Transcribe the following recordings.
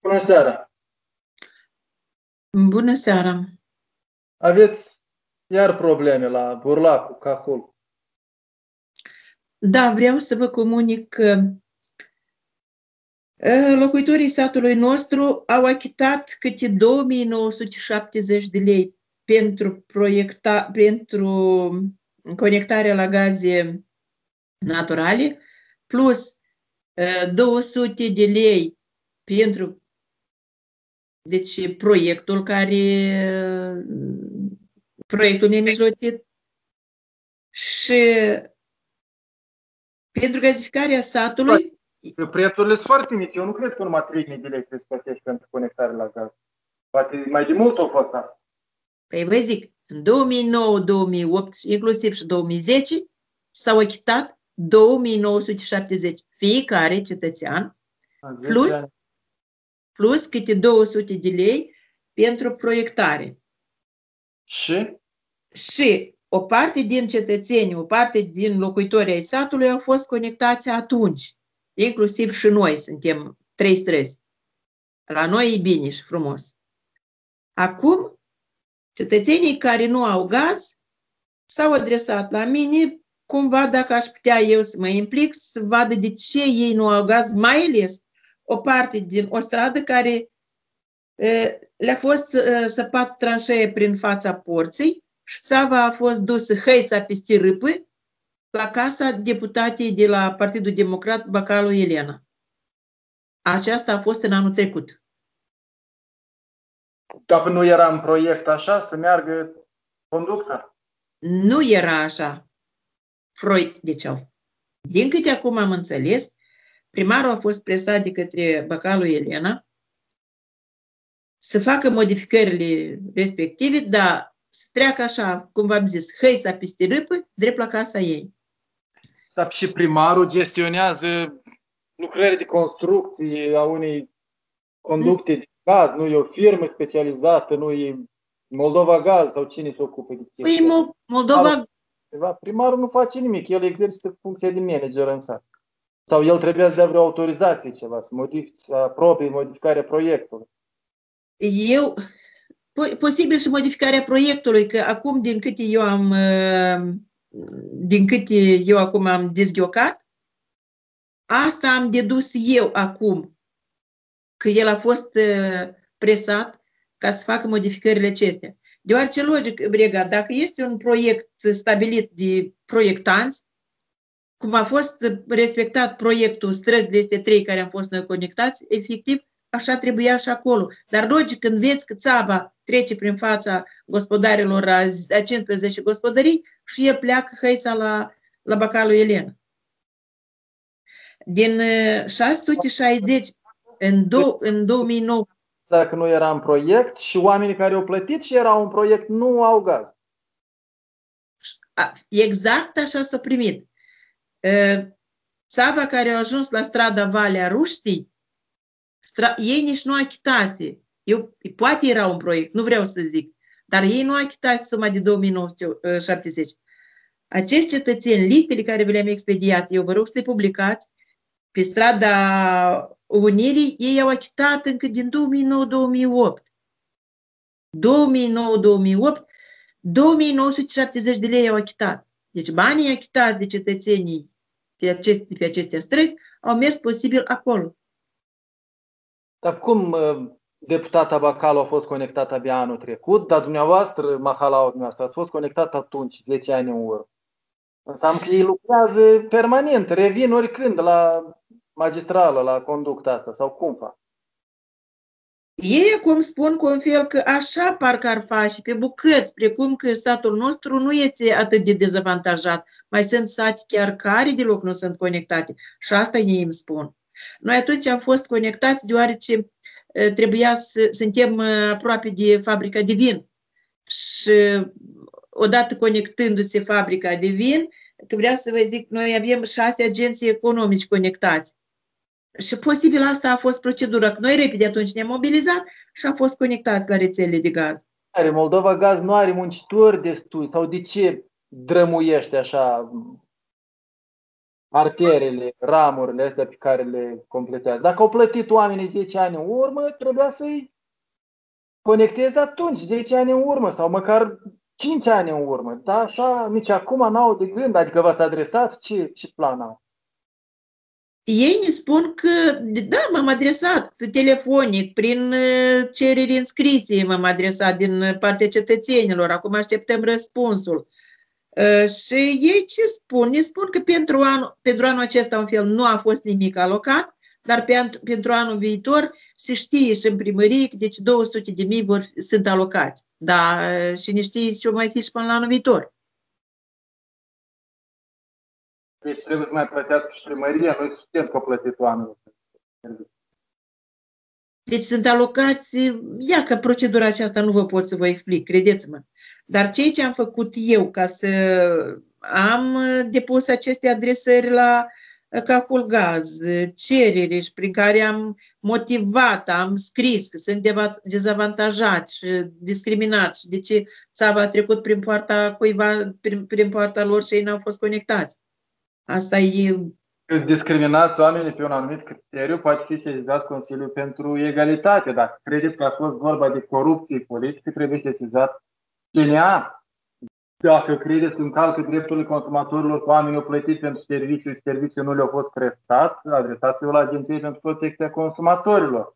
Bună seara! Bună seara! Aveți iar probleme la Burlacu, Cahul. Da, vreau să vă comunic că locuitorii satului nostru au achitat câte 2970 de lei pentru conectarea la gaze naturale, plus 200 de lei pentru proiectul nemijlotit și pentru gazificarea satului. Prețurile sunt foarte mici. Eu nu cred că numai 3.000 de lei trebuie să plătești pentru conectare la gaz. Poate mai de mult au fost asta. Păi vă zic, în 2009, 2008, inclusiv și 2010, s-au achitat 2970 fiecare cetățean, plus câte 200 de lei pentru proiectare. Și o parte din cetățeni, o parte din locuitorii ai satului au fost conectați atunci. Inclusiv și noi suntem 3 străzi. La noi e bine și frumos. Acum, cetățenii care nu au gaz s-au adresat la mine, cumva dacă aș putea eu să mă implic, să vadă de ce ei nu au gaz, mai ales o parte din o stradă care le-a fost săpat tranșee prin fața porții și țava a fost dusă hăisa peste râpă la casa deputatei de la Partidul Democrat Băcalu Elena. Aceasta a fost în anul trecut. Dar nu era în proiect așa să meargă conducta? Nu era așa. Deci, din câte acum am înțeles, primarul a fost presat de către Băcalu Elena să facă modificările respective, dar să treacă așa, cum v-am zis, hăisa peste râpă, drept la casa ei. Dar și primarul gestionează lucrări de construcție a unei conducte de gaz, nu e o firmă specializată, nu e Moldova Gaz sau cine se ocupă de chestia? Păi Moldova... Primarul nu face nimic, el exercită funcția de manager în sat. Sau el trebuia să dea vreo autorizație ceva, să aprobe modificarea proiectului. Posibil și modificarea proiectului, că acum din câte eu acum am dezghiocat, asta am dedus eu acum, că el a fost presat ca să facă modificările acestea. Deoarece logic, Brega, dacă este un proiect stabilit de proiectanți, cum a fost respectat proiectul străzile este 3 care am fost noi conectați, efectiv, așa trebuia și acolo. Dar logic, când vezi că țava trece prin fața gospodarilor a 15 gospodării și el pleacă hăisa la Băcalu Elena. Din 660 în 2009. Dacă nu era în proiect și oamenii care au plătit și erau în proiect nu au gaz. Exact așa s-a primit. Țava care a ajuns la strada Valea Ruștii, ei nici nu achitase. Poate era un proiect, nu vreau să zic, dar ei nu achitase suma de 2970. Acești cetățeni, listele care vi le-am expediat, eu vă rog să le publicați, pe strada Unirii, ei au achitat încă din 2009-2008. 2009-2008, 2970 de lei au achitat. Deci banii achitați de cetățenii pe acestea străzi au mers posibil acolo. Dar cum deputata Băcalu a fost conectată abia anul trecut, dar dumneavoastră, mahalaua dumneavoastră, ați fost conectat atunci, 10 ani în urmă. Înseamnă că ei lucrează permanent, revin oricând la magistrală, la conducta asta, sau cum fac? Ei acum spun cu un fel că așa parcă ar face pe bucăți, precum că satul nostru nu este atât de dezavantajat. Mai sunt sate chiar care deloc nu sunt conectate. Și asta ei îmi spun. Noi atunci am fost conectați deoarece trebuia să suntem aproape de fabrica de vin. Și odată conectându-se fabrica de vin, că vreau să vă zic, noi avem 6 agenții economici conectați. Și posibil asta a fost procedura, că noi repede atunci ne-am mobilizat și am fost conectați la rețelele de gaz. Moldova Gaz nu are muncitori destui sau de ce drămuiește așa arterele, ramurile astea pe care le completează. Dacă au plătit oamenii 10 ani în urmă, trebuia să-i conecteze atunci, 10 ani în urmă sau măcar 5 ani în urmă. Da, așa, nici acum n-au de gând, adică v-ați adresat, ce plan au? Ei ne spun că, da, m-am adresat telefonic, prin cereri înscrise m-am adresat din partea cetățenilor, acum așteptăm răspunsul. Și ei ce spun? Ne spun că pentru anul acesta, în fel, nu a fost nimic alocat, dar pentru anul viitor se știe și în primărie că deci 200.000 sunt alocați. Da, și ne știe ce o mai fi și până la anul viitor. Deci trebuie să mai plătească și primăria, nu e suficient că a plătit oamenii. Deci sunt alocați, ia că procedura aceasta nu vă pot să vă explic, credeți-mă. Dar ceea ce am făcut eu ca să am depus aceste adresări la Cahulgaz, cereri și prin care am motivat, am scris că sunt dezavantajați și discriminați și de ce țava a trecut prin poarta cuiva, prin poarta lor și ei n-au fost conectați. Asta e... Când discriminați oamenii pe un anumit criteriu, poate fi sesizat Consiliul pentru Egalitate. Dacă credeți că a fost vorba de corupție politică, trebuie sesizat CNA. Dacă credeți că încalcă drepturile consumatorilor, că oamenii au plătit pentru serviciu și serviciul nu le-a fost prestat, adresați-vă la Agenția pentru Protecția Consumatorilor.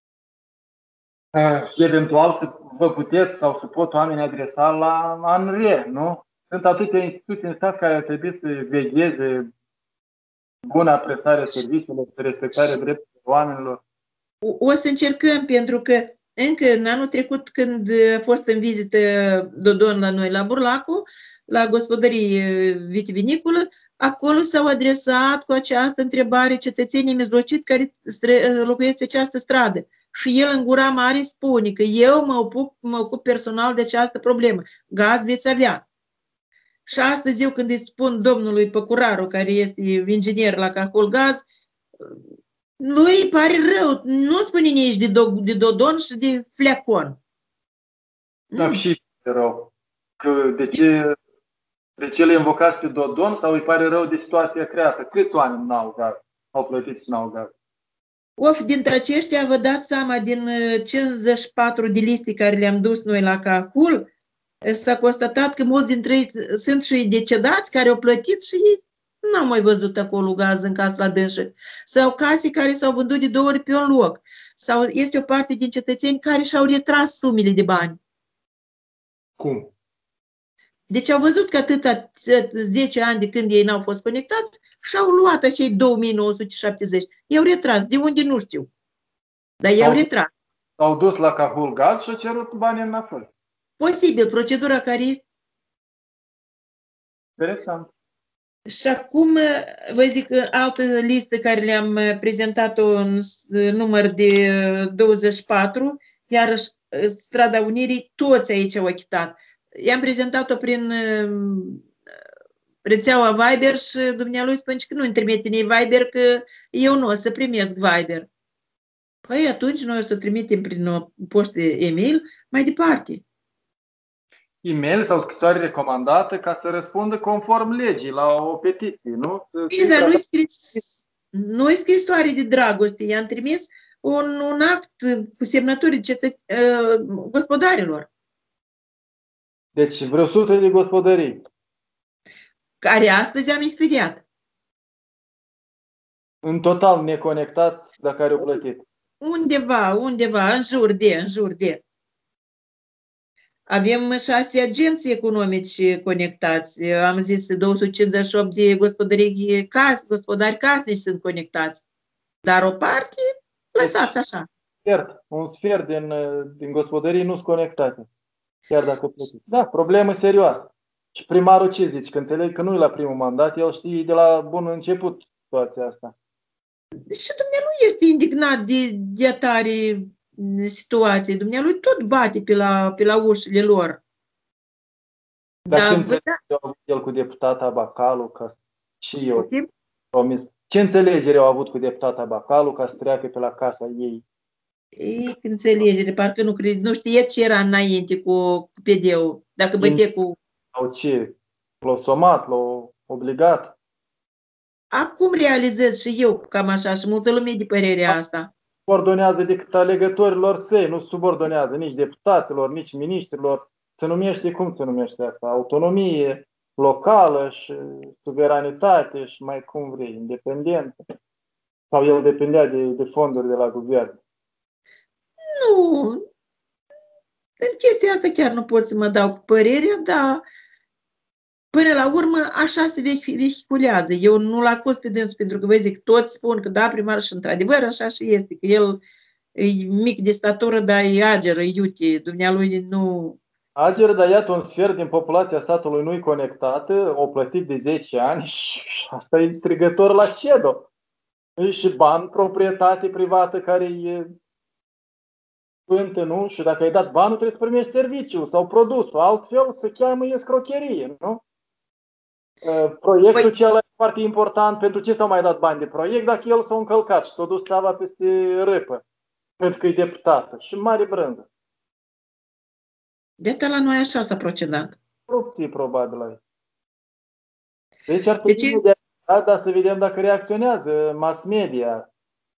Eventual să vă puteți sau să pot oamenii adresa la ANRE, nu? Sunt atâtea instituții în stat care ar trebui să vegheze buna prestare serviciilor, respectarea drepturilor oamenilor. O să încercăm, pentru că încă în anul trecut, când a fost în vizită Dodon la noi la Burlacu, la gospodărie vitiviniculă, acolo s-au adresat cu această întrebare cetățenii mijlocit care locuiesc pe această stradă. Și el în gura mare spune că eu mă ocup personal de această problemă. Gaz veți avea. Și astăzi eu când îi spun domnului Păcuraru, care este inginer la Cahulgaz, lui îi pare rău, nu spune nici de Dodon și de Fleacon. Da, și rău. Că de ce le invocați pe Dodon sau îi pare rău de situația creată? Câți oameni n-au gaz? Au plătit și n-au gaz? Of, dintre aceștia vă dați seama, din 54 de liste care le-am dus noi la Cahul, s-a constatat că mulți dintre ei sunt și decedați care au plătit și ei n-au mai văzut acolo gaz în casă la dânsă. Sau case care s-au vândut de 2 ori pe un loc. Sau este o parte din cetățeni care și-au retras sumele de bani. Cum? Deci au văzut că atâta 10 ani de când ei n-au fost conectați și-au luat acei 2970. I-au retras. De unde nu știu. Dar i-au retras. S-au dus la Cahulgaz și au cerut bani înapoi. Posibil. Procedura care este. Interesant. Și acum vă zic altă listă care le-am prezentat-o în număr de 24, iarăși Strada Unirii, toți aici au achitat. I-am prezentat-o prin rețeaua Viber și dumnealui spune că nu-mi trimite Viber, că eu nu o să primesc Viber. Păi atunci noi o să trimitem prin o poștă e-mail mai departe. E-mail sau scrisoare recomandată ca să răspundă conform legii la o petiție, nu? Bine, dar nu-i scrisoare de dragoste. I-am trimis un act cu semnături gospodarilor. Deci vreo 100 de gospodării. Care astăzi am expediat. În total neconectați, dacă care au plătit. Undeva, în jur de. Avem 6 agenții economici conectați. Am zis 258 de gospodari casnici sunt conectați. Dar o parte lăsați așa. Un sfert din gospodării nu sunt conectate. Chiar dacă plătit. Da, problemă serioasă. Și primarul ce zici? Că înțeleg că nu e la primul mandat, el știe de la bun început situația asta. Și dumnealui este indignat de atare situație. Dumnealui tot bate pe la ușile lor. Dar ce înțelegere au avut el cu deputata Bacalu ca și eu promis? Ce înțelegere au avut cu deputata Bacalu ca să treacă pe la casa ei? Ei, înțelegere, parcă nu știe ce era înainte cu PD-ul. Dacă bătea cu... Sau ce? L-au somat, l-au obligat? acum realizez și eu cam așa și multă lume de părerea asta. Subordonează decât alegătorilor săi, nu subordonează nici deputaților, nici miniștrilor. Se numește, cum se numește asta? Autonomie locală și suveranitate și mai cum vrei, independentă. Sau el depindea de fonduri de la guvern. Nu, în chestia asta chiar nu pot să mă dau cu părerea, dar până la urmă așa se vehiculează. Eu nu-l acuz pe dânsul pentru că vă zic, toți spun că da, primar și într-adevăr așa și este, că el e mic de statură, dar e ager, e iute, dumnealui nu... Ager, dar iată, un sfert din populația satului nu-i conectată, o plătit de 10 ani și asta e strigător la CEDO. E și bani, proprietate privată care e pântă, nu? Și dacă ai dat banul, trebuie să primești serviciul sau produsul. Altfel se cheamă escrocherie, nu? Proiectul cel foarte important, pentru ce s-au mai dat bani de proiect, dacă el s-a încălcat și s-a dus țeava peste râpă, pentru că e deputată și mare brândă. De la noi așa s-a procedat. Corupție, probabil, aici. Deci ar trebui mediatizat, dar să vedem dacă reacționează mass media.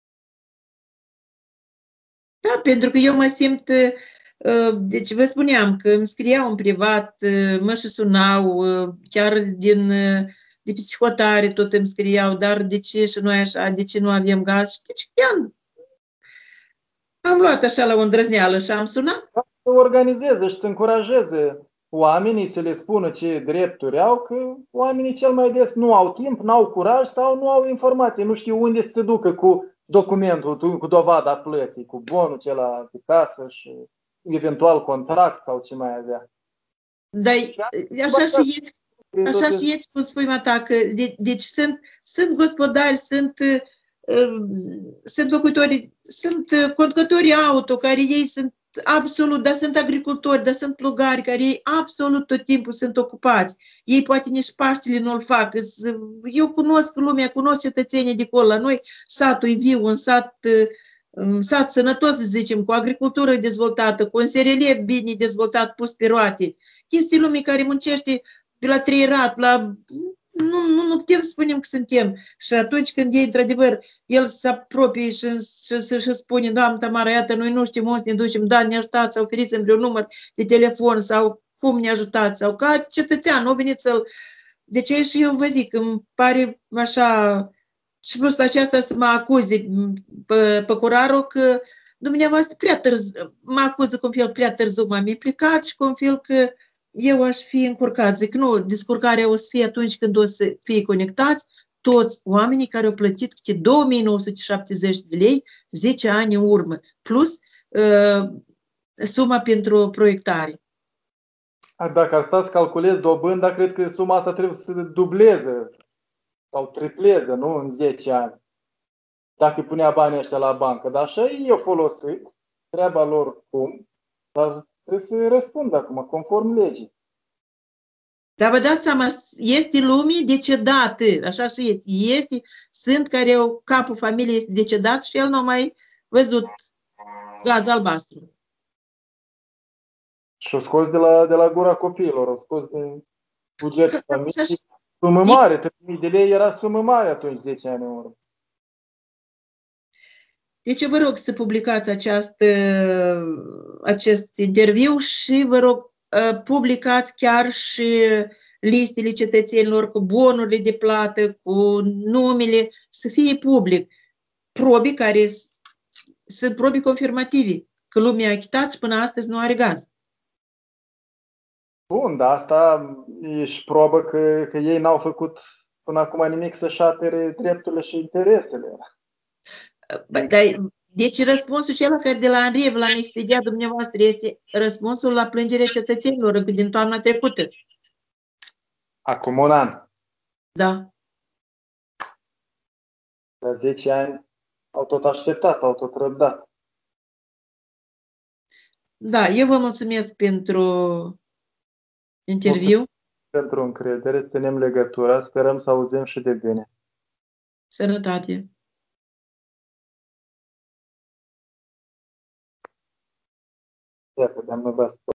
Da, pentru că eu mă simt, deci vă spuneam că îmi scriau în privat, mă și sunau, chiar de psihotare tot îmi scriau, dar de ce și noi așa, de ce nu avem gaz? Și deci chiar am luat așa la o îndrăzneală și am sunat. Să organizeze și să încurajeze oamenii să le spună ce drepturi au, că oamenii cel mai des nu au timp, nu au curaj sau nu au informație, nu știu unde să se ducă cu documentul, cu dovada plății, cu bonul acela de casă și eventual contract sau ce mai avea. Dar așa și ești, cum spui, Mata, că deci sunt gospodari, sunt locuitori, sunt conducători auto, care ei sunt absolut, dar sunt agricultori, dar sunt plugari, care ei absolut tot timpul sunt ocupați. Ei poate nici Paștele nu-l fac. Eu cunosc lumea, cunosc cetățenii de acolo. La noi satul e viu, un sat sănătos, să zicem, cu agricultură dezvoltată, cu un SRL bine dezvoltat, pus pe roate. Este lume care muncește de la 3 rat, nu putem să spunem că suntem. Și atunci când ei, într-adevăr, el se apropie și spune, Doamne Tamara, iată, noi nu știm unde ne ducem, da, ne ajutați, sau oferiți-mi vreun număr de telefon, sau cum ne ajutați, sau ca cetățean, nu veniți să-l... Deci și eu vă zic, îmi pare așa... Și plus la aceasta să mă acuze păcurarul că dumneavoastră prea târziu, mă acuză cum fel prea târziu m-am implicat și cum fel că eu aș fi încurcat. Zic, nu, descurcarea o să fie atunci când o să fie conectați toți oamenii care au plătit câte 2970 de lei 10 ani în urmă, plus suma pentru proiectare. Dacă ar sta să calculezi dobânda, cred că suma asta trebuie să se dubleze sau tripleze, nu? În 10 ani. Dacă punea banii ăștia la bancă. Dar așa ei au folosit, treaba lor cum, dar trebuie să răspundă acum, conform legii. Dar vă dați seama, este lume decedată, așa și este. Sunt care au, capul familiei este decedat și el nu a mai văzut gaz albastru. Și-o scos de la gura copiilor, o scos din bugetul familiei. Sumă mare, 3.000 de lei era sumă mare atunci, 10 ani în urmă. Deci vă rog să publicați acest interviu și vă rog publicați chiar și listele cetățenilor cu bonurile de plată, cu numele, să fie public. Probe care sunt probe confirmative, că lumea a achitat și până astăzi nu are gaz. Bun, dar asta e și probă că ei n-au făcut până acum nimic să-și apere drepturile și interesele. Deci răspunsul celor care de la Andriev l-am expediat dumneavoastră este răspunsul la plângerea cetățenilor încă din toamna trecută. Acum un an. Da. La 10 ani au tot așteptat, au tot răbdat. Da, eu vă mulțumesc pentru interviu. Pentru încredere, ținem legătura, sperăm să auzim și de bine. Sănătate! Iată, doamnă Vasco.